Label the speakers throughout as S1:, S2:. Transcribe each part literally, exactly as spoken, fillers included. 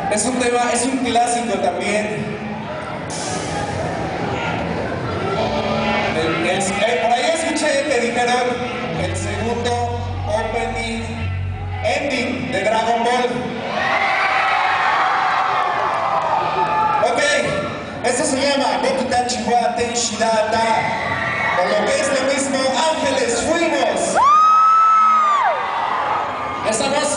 S1: Es un tema, es un clásico también. El- el- eh, por ahí escuché que dijeron el segundo opening, ending de Dragon Ball. Ok, esto se llama Bokuta Chiwa Tenshidata, o lo que es lo mismo, Ángeles Fuimos. ¿Ya estamos?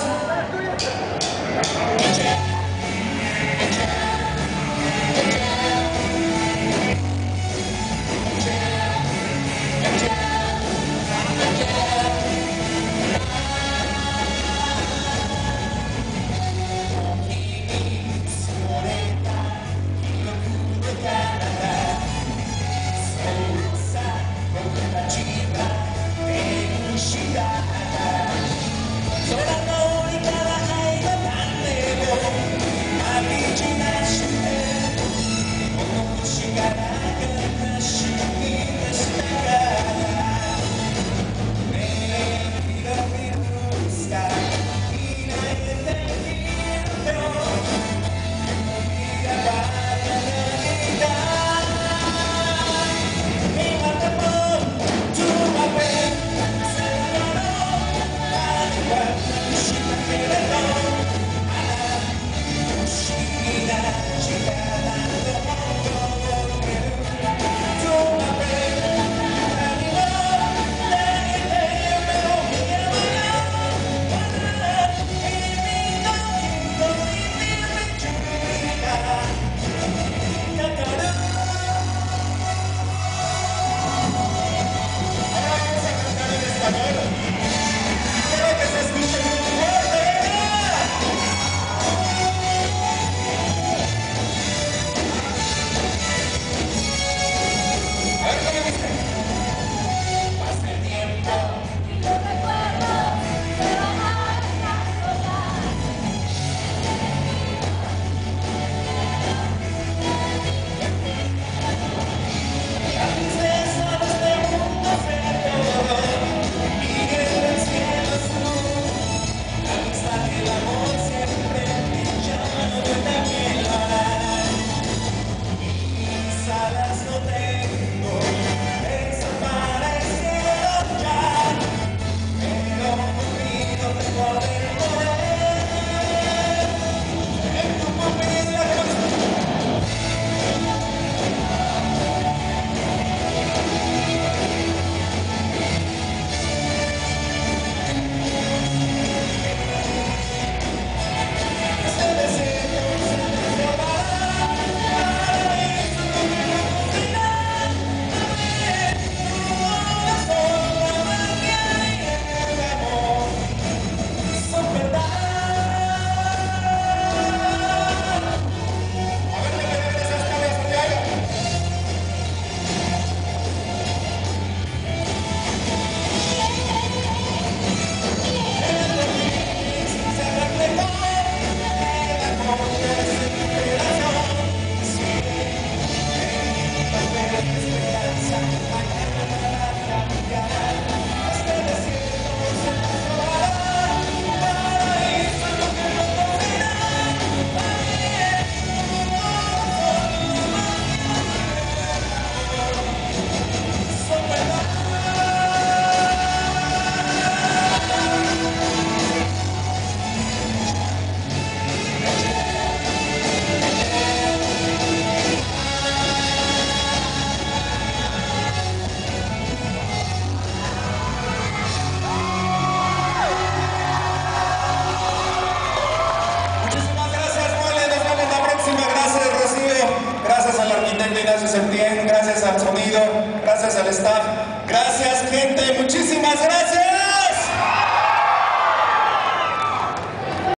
S1: Gracias Septién, gracias al sonido, gracias al staff, gracias gente, muchísimas gracias.